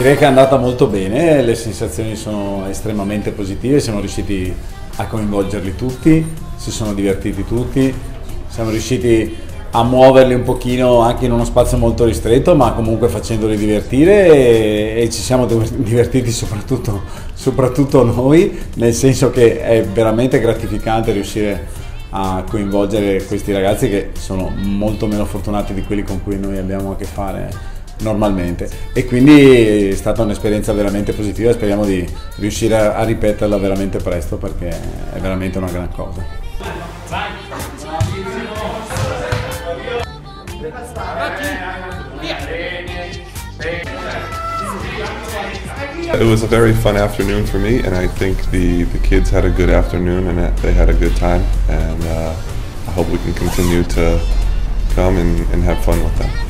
Direi che è andata molto bene, le sensazioni sono estremamente positive, siamo riusciti a coinvolgerli tutti, si sono divertiti tutti, siamo riusciti a muoverli un pochino anche in uno spazio molto ristretto, ma comunque facendoli divertire e ci siamo divertiti soprattutto noi, nel senso che è veramente gratificante riuscire a coinvolgere questi ragazzi che sono molto meno fortunati di quelli con cui noi abbiamo a che fare normalmente, e quindi è stata un'esperienza veramente positiva e speriamo di riuscire a ripeterla veramente presto, perché è veramente una gran cosa. It was a very fun afternoon for me, and I think the kids had a good afternoon and they had a good time, and I hope we can continue to come and have fun with them.